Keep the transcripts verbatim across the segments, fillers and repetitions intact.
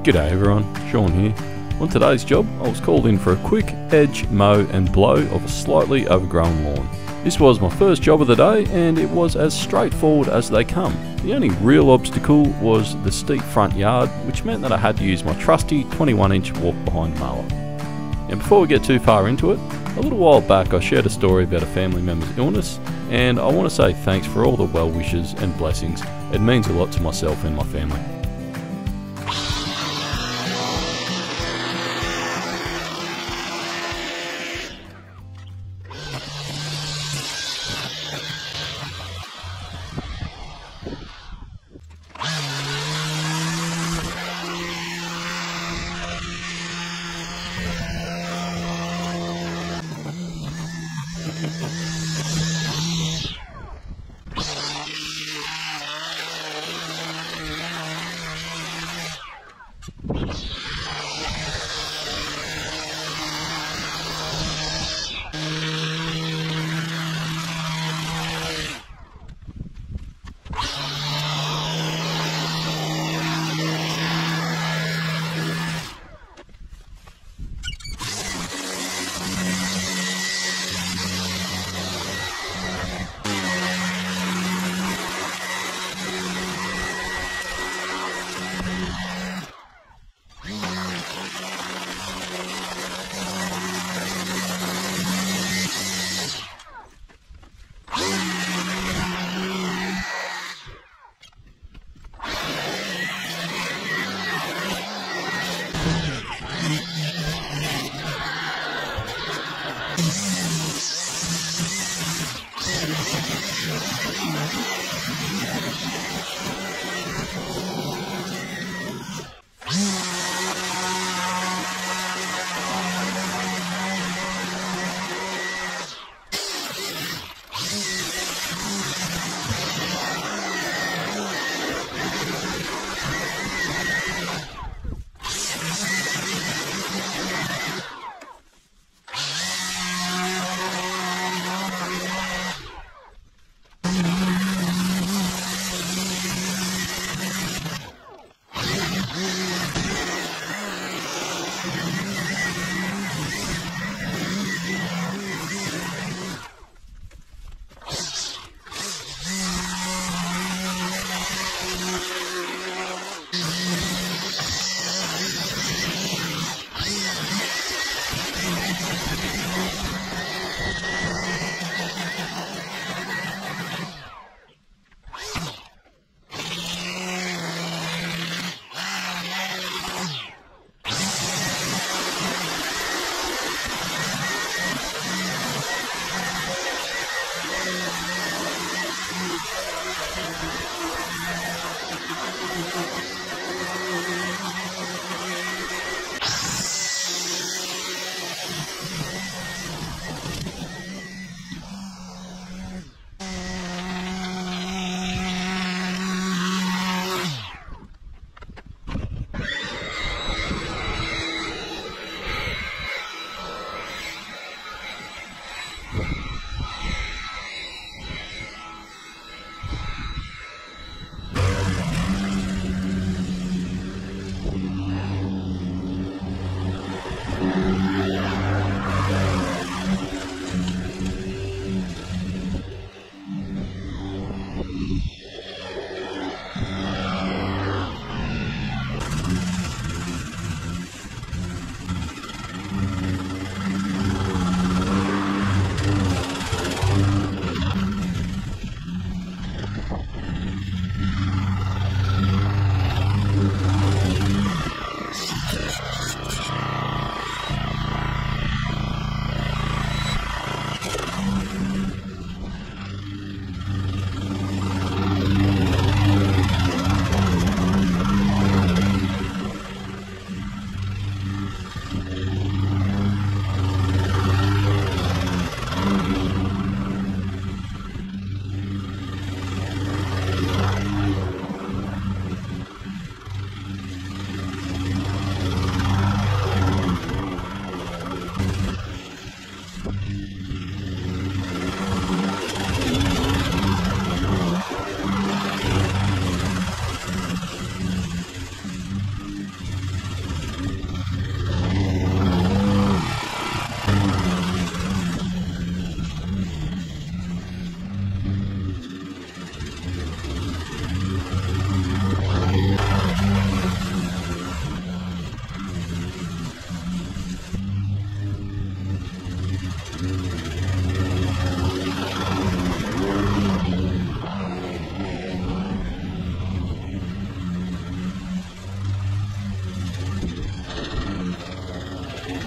G'day everyone, Sean here. On today's job, I was called in for a quick edge, mow and blow of a slightly overgrown lawn. This was my first job of the day and it was as straightforward as they come. The only real obstacle was the steep front yard, which meant that I had to use my trusty twenty-one inch walk behind mower. And before we get too far into it, a little while back I shared a story about a family member's illness, and I want to say thanks for all the well wishes and blessings. It means a lot to myself and my family. Mm-hmm.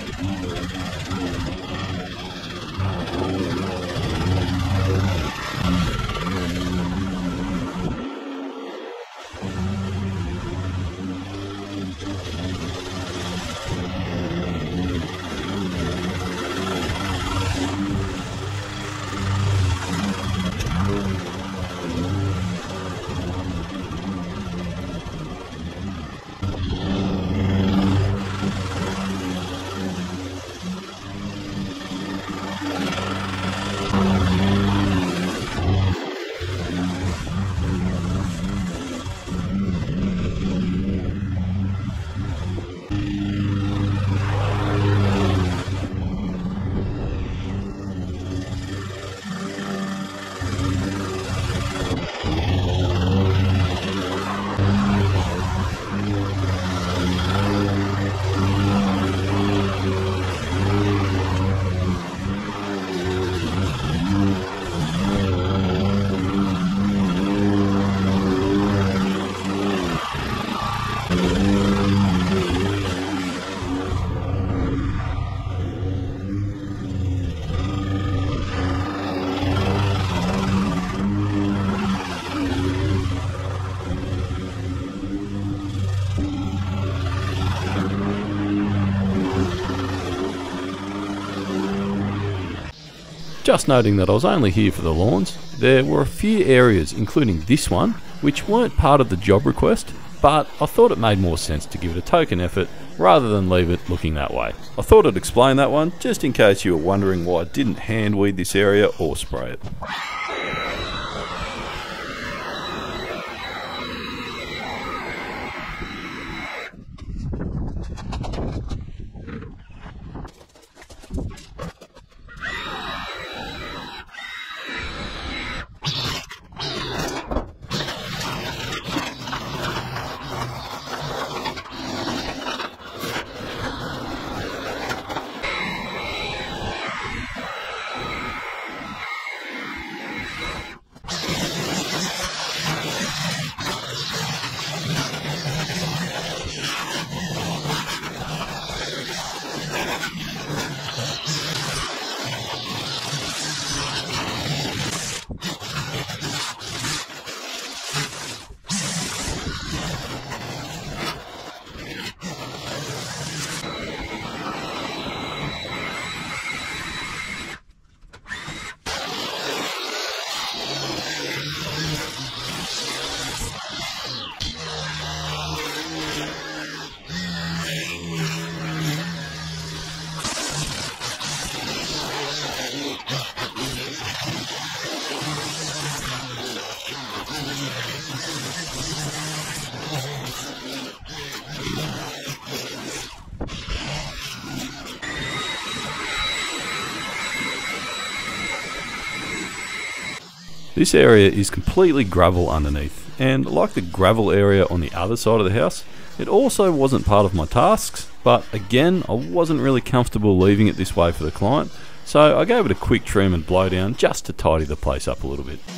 Just noting that I was only here for the lawns, there were a few areas, including this one, which weren't part of the job request, but I thought it made more sense to give it a token effort rather than leave it looking that way. I thought I'd explain that one just in case you were wondering why I didn't hand weed this area or spray it. This area is completely gravel underneath, and like the gravel area on the other side of the house, it also wasn't part of my tasks, but again, I wasn't really comfortable leaving it this way for the client, so I gave it a quick trim and blow down just to tidy the place up a little bit.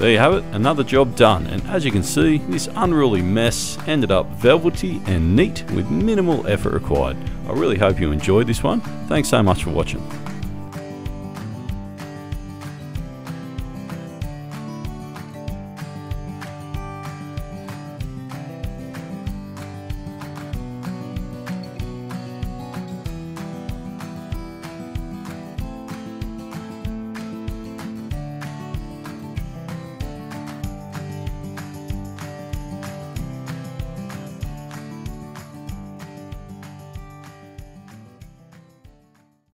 There you have it, another job done, and as you can see, this unruly mess ended up velvety and neat with minimal effort required. I really hope you enjoyed this one. Thanks so much for watching.